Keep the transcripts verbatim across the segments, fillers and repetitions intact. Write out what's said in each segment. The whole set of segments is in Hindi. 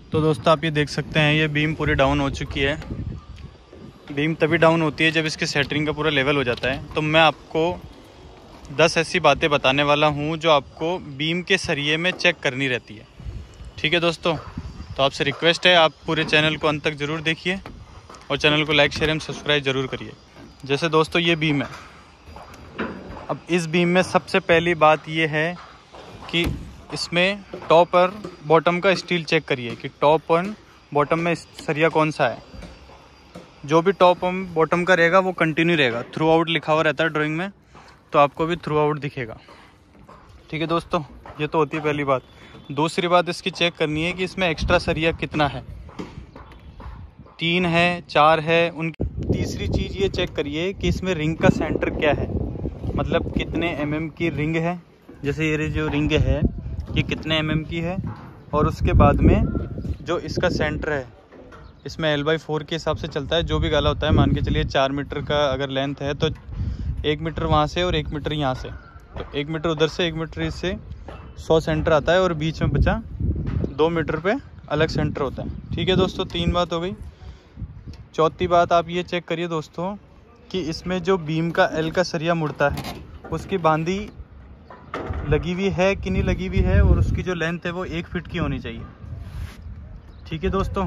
तो दोस्तों आप ये देख सकते हैं, ये बीम पूरी डाउन हो चुकी है। बीम तभी डाउन होती है जब इसके सेंटरिंग का पूरा लेवल हो जाता है। तो मैं आपको दस ऐसी बातें बताने वाला हूँ जो आपको बीम के सरिये में चेक करनी रहती है। ठीक है दोस्तों, तो आपसे रिक्वेस्ट है आप पूरे चैनल को अंत तक ज़रूर देखिए और चैनल को लाइक शेयर एवं सब्सक्राइब ज़रूर करिए। जैसे दोस्तों ये बीम है, अब इस बीम में सबसे पहली बात ये है कि इसमें टॉप और बॉटम का स्टील चेक करिए कि टॉप और बॉटम में सरिया कौन सा है। जो भी टॉप और बॉटम का रहेगा वो कंटिन्यू रहेगा, थ्रू आउट लिखा हुआ रहता है ड्राइंग में, तो आपको भी थ्रू आउट दिखेगा। ठीक है दोस्तों, ये तो होती है पहली बात। दूसरी बात इसकी चेक करनी है कि इसमें एक्स्ट्रा सरिया कितना है, तीन है, चार है उनकी। तीसरी चीज़ ये चेक करिए कि इसमें रिंग का सेंटर क्या है, मतलब कितने एम एम की रिंग है। जैसे ये जो रिंग है ये कितने एम एम की है, और उसके बाद में जो इसका सेंटर है इसमें एल बाई फोर के हिसाब से चलता है। जो भी गाला होता है, मान के चलिए चार मीटर का अगर लेंथ है तो एक मीटर वहाँ से और एक मीटर यहाँ से, तो एक मीटर उधर से एक मीटर इससे सौ सेंटर आता है और बीच में बचा दो मीटर पे अलग सेंटर होता है। ठीक है दोस्तों, तीन बात हो गई। चौथी बात आप ये चेक करिए दोस्तों कि इसमें जो बीम का एल का सरिया मुड़ता है उसकी बांदी लगी हुई है कि नहीं लगी हुई है, और उसकी जो लेंथ है वो एक फीट की होनी चाहिए। ठीक है दोस्तों,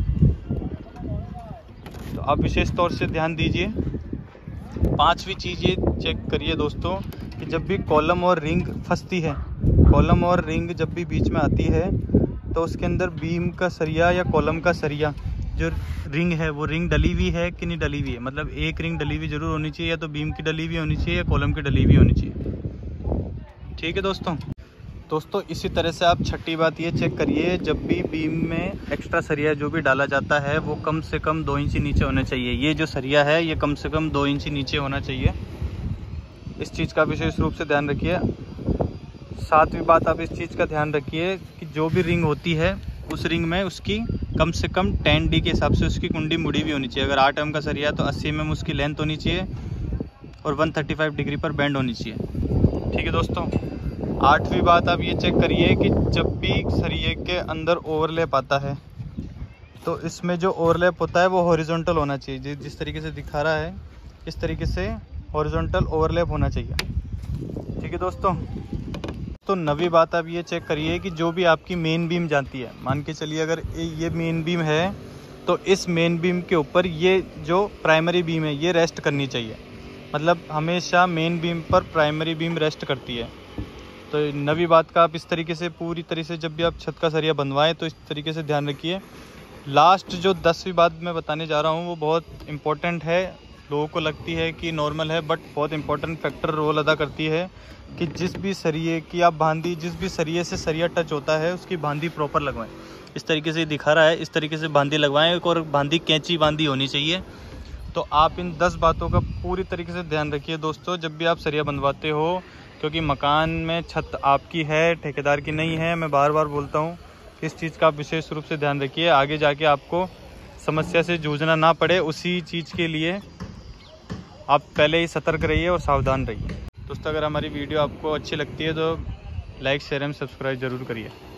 तो आप विशेष तौर से ध्यान दीजिए। पांचवी चीज़ ये चेक करिए दोस्तों कि जब भी कॉलम और रिंग फंसती है, कॉलम और रिंग जब भी बीच में आती है तो उसके अंदर बीम का सरिया या कॉलम का सरिया जो रिंग है वो रिंग डली हुई है कि नहीं डली हुई है। मतलब एक रिंग डली हुई जरूर होनी चाहिए, या तो बीम की डली हुई होनी चाहिए या कॉलम की डली हुई होनी चाहिए। ठीक है दोस्तों दोस्तों इसी तरह से आप छठी बात ये चेक करिए, जब भी बीम में एक्स्ट्रा सरिया जो भी डाला जाता है वो कम से कम दो इंच नीचे होना चाहिए। ये जो सरिया है ये कम से कम दो इंच नीचे होना चाहिए। इस चीज़ का विशेष रूप से ध्यान रखिए। सातवीं बात आप इस चीज़ का ध्यान रखिए कि जो भी रिंग होती है उस रिंग में उसकी कम से कम टेन डी के हिसाब से उसकी कुंडी मुड़ी भी होनी चाहिए। अगर आठ एम का सरिया है तो अस्सी एम एम उसकी लेंथ होनी चाहिए और वन थर्टी फाइव डिग्री पर बेंड होनी चाहिए। ठीक है दोस्तों, आठवीं बात आप ये चेक करिए कि जब भी सरिये के अंदर ओवरलैप आता है तो इसमें जो ओवरलैप होता है वो हॉरिजॉन्टल होना चाहिए। जिस तरीके से दिखा रहा है इस तरीके से हॉरिजॉन्टल ओवरलैप होना चाहिए। ठीक है दोस्तों, तो नवी बात आप ये चेक करिए कि जो भी आपकी मेन बीम जाती है, मान के चलिए अगर ये मेन बीम है तो इस मेन बीम के ऊपर ये जो प्राइमरी बीम है ये रेस्ट करनी चाहिए। मतलब हमेशा मेन बीम पर प्राइमरी बीम रेस्ट करती है। तो नवी बात का आप इस तरीके से पूरी तरह से जब भी आप छत का सरिया बनवाएं तो इस तरीके से ध्यान रखिए। लास्ट जो दसवीं बात मैं बताने जा रहा हूँ वो बहुत इम्पोर्टेंट है। लोगों को लगती है कि नॉर्मल है, बट बहुत इंपॉर्टेंट फैक्टर रोल अदा करती है कि जिस भी सरिये की आप बांदी, जिस भी सरिये से सरिया टच होता है उसकी बांदी प्रॉपर लगवाएं। इस तरीके से दिखा रहा है, इस तरीके से बांदी लगवाएं और बांदी कैंची बांदी होनी चाहिए। तो आप इन दस बातों का पूरी तरीके से ध्यान रखिए दोस्तों जब भी आप सरिया बनवाते हो, क्योंकि मकान में छत आपकी है, ठेकेदार की नहीं है। मैं बार बार बोलता हूँ कि इस चीज़ का आप विशेष रूप से ध्यान रखिए, आगे जाके आपको समस्या से जूझना ना पड़े। उसी चीज़ के लिए आप पहले ही सतर्क रहिए और सावधान रहिए। दोस्तों अगर हमारी वीडियो आपको अच्छी लगती है तो लाइक शेयर एवं सब्सक्राइब ज़रूर करिए।